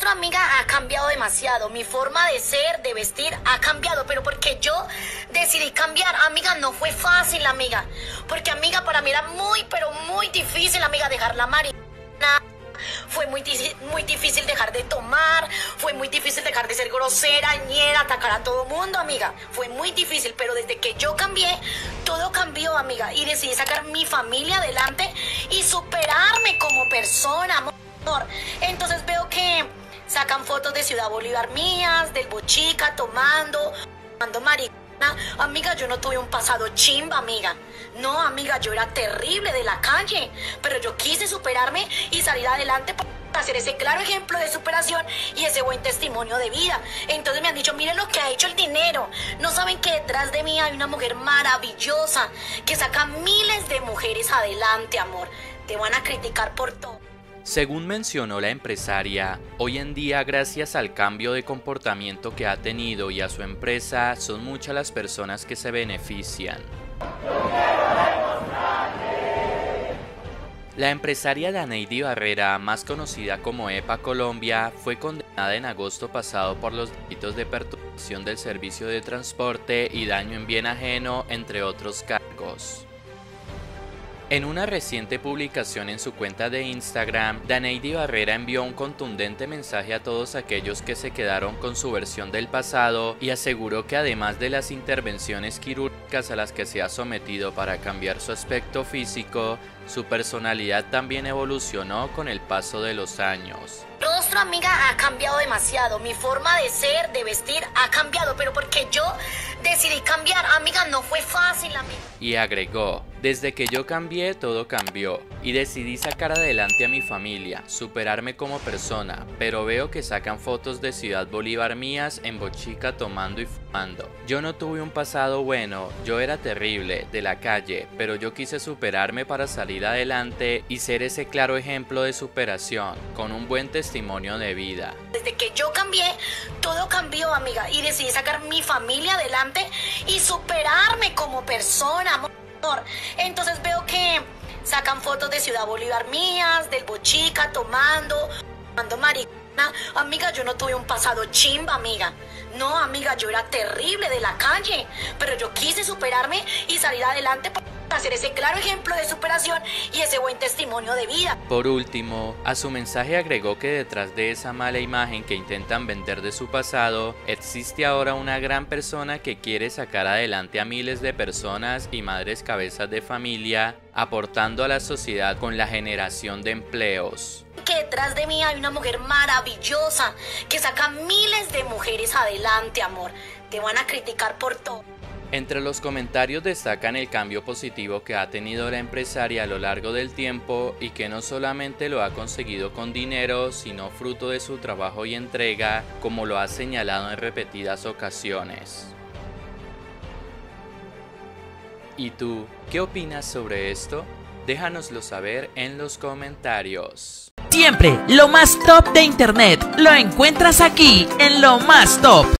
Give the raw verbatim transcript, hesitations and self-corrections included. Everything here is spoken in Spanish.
rostro, amiga, ha cambiado demasiado. Mi forma de ser, de vestir, ha cambiado. Pero porque yo decidí cambiar, amiga, no fue fácil, amiga. Porque, amiga, para mí era muy, pero muy difícil, amiga, dejar la marihuana. Fue muy, muy difícil dejar de tomar, fue muy difícil dejar de ser grosera, ñera, atacar a todo mundo, amiga. Fue muy difícil, pero desde que yo cambié, todo cambió, amiga. Y decidí sacar mi familia adelante y superarme como persona, amor. Entonces veo que sacan fotos de Ciudad Bolívar mías, del Bochica, tomando, tomando marihuana. Amiga, yo no tuve un pasado chimba, amiga. No, amiga, yo era terrible de la calle, pero yo quise superarme y salir adelante para hacer ese claro ejemplo de superación y ese buen testimonio de vida. Entonces me han dicho, miren lo que ha hecho el dinero. No saben que detrás de mí hay una mujer maravillosa que saca miles de mujeres adelante, amor. Te van a criticar por todo. Según mencionó la empresaria, hoy en día, gracias al cambio de comportamiento que ha tenido y a su empresa, son muchas las personas que se benefician. La empresaria Daneidy Barrera, más conocida como EPA Colombia, fue condenada en agosto pasado por los delitos de perturbación del servicio de transporte y daño en bien ajeno, entre otros cargos. En una reciente publicación en su cuenta de Instagram, Daneidy Barrera envió un contundente mensaje a todos aquellos que se quedaron con su versión del pasado y aseguró que además de las intervenciones quirúrgicas a las que se ha sometido para cambiar su aspecto físico, su personalidad también evolucionó con el paso de los años. Mi rostro, amiga, ha cambiado demasiado. Mi forma de ser, de vestir, ha cambiado. Pero porque yo decidí cambiar, amiga, no fue fácil, amiga. Y agregó, desde que yo cambié, todo cambió. Y decidí sacar adelante a mi familia, superarme como persona. Pero veo que sacan fotos de Ciudad Bolívar mías en Bochica tomando y fumando. Yo no tuve un pasado bueno, yo era terrible, de la calle. Pero yo quise superarme para salir adelante y ser ese claro ejemplo de superación, con un buen testimonio de vida. Desde que yo cambié, todo cambió, amiga, y decidí sacar mi familia adelante y superarme como persona, amor. Entonces veo que sacan fotos de Ciudad Bolívar mías, del Bochica, tomando, tomando marihuana. Amiga, yo no tuve un pasado chimba, amiga. No, amiga, yo era terrible de la calle, pero yo quise superarme y salir adelante para hacer ese claro ejemplo de superación y ese buen testimonio de vida. Por último, a su mensaje agregó que detrás de esa mala imagen que intentan vender de su pasado, existe ahora una gran persona que quiere sacar adelante a miles de personas y madres cabezas de familia, aportando a la sociedad con la generación de empleos. Que detrás de mí hay una mujer maravillosa que saca miles de mujeres adelante, amor. Te van a criticar por todo. Entre los comentarios destacan el cambio positivo que ha tenido la empresaria a lo largo del tiempo y que no solamente lo ha conseguido con dinero, sino fruto de su trabajo y entrega, como lo ha señalado en repetidas ocasiones. ¿Y tú, qué opinas sobre esto? Déjanoslo saber en los comentarios. Siempre lo más top de internet lo encuentras aquí en Lo Más Top.